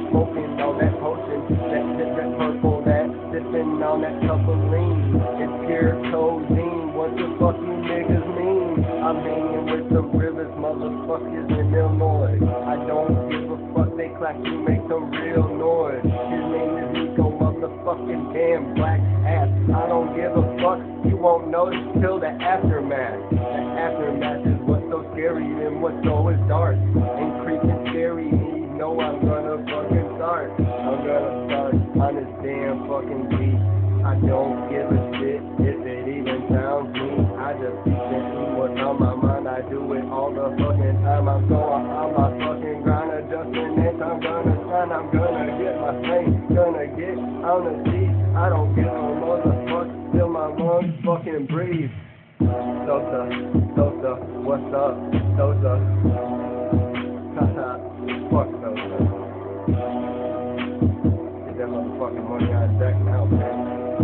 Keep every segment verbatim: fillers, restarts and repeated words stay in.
smoking on that potion, that, that, that purple, that sipping on that cup of lean. It's pure codeine, what the fuck you niggas mean? I'm hanging with the realest motherfuckers in Illinois. I don't give a fuck, they clap, you make some real noise. His name is Nico, motherfucking damn black ass. I don't give a fuck, you won't notice till the aftermath. The aftermath is what's so scary and what's always dark and creeping scary, and you know I'm gonna fucking start. I'm gonna start on this damn fucking beat. I don't give a shit if it even sounds mean. I just be thinking what's on my mind. I do it all the fucking time. I'm going on my fucking grind, adjusting next. I'm gonna shine, I'm gonna get my fame, gonna get on the seat. I don't give a motherfucker till my lungs fucking breathe. Sosa, Sosa, what's up, Sosa? Haha, fuck Sosa. Get that motherfucking money on deck now, man.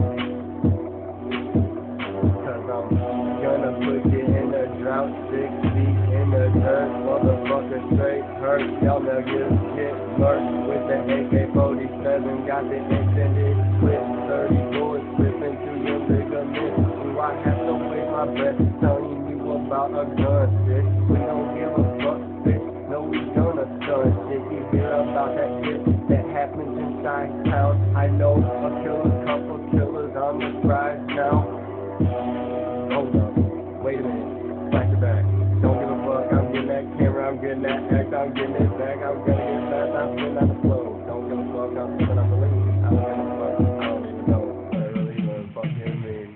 Cause I'm gonna put you in the drought, six feet in the dirt, motherfucker straight hurt. Y'all niggas get murked with the A K forty-seven, got the extended clip, thirty bullets whipping through your ligaments. Do I have to waste my breath telling you about a gun, bitch? We don't give a fuck, bitch. No, we gonna stun shit. You hear about that shit that happens inside town? I know a killer, couple killers on the rise now. Hold up, wait a minute, back to back. Don't give a fuck, I'm getting that camera, I'm getting that act, I'm getting it back, I'm gonna get fast, I'm sitting on the flow. Don't give a fuck, I'm sitting on the lean. I don't give a fuck, I don't even know what I really even fucking mean.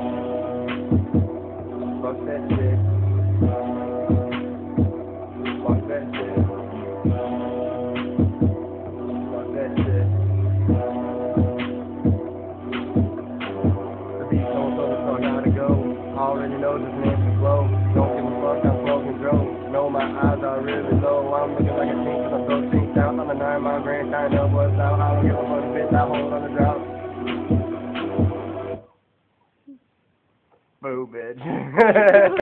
Fuck that shit. Fuck that shit. Fuck that shit. The beat don't go, so I gotta go. Already know this man's can flow. Don't give a fuck, I'm smoking drone. Know my eyes are really low. I'm looking like a king cause I'm so synced out. I'm a nine mile grand, trying to what's out. I don't give a fuck, bitch, I hold on the drought. Boo, bitch.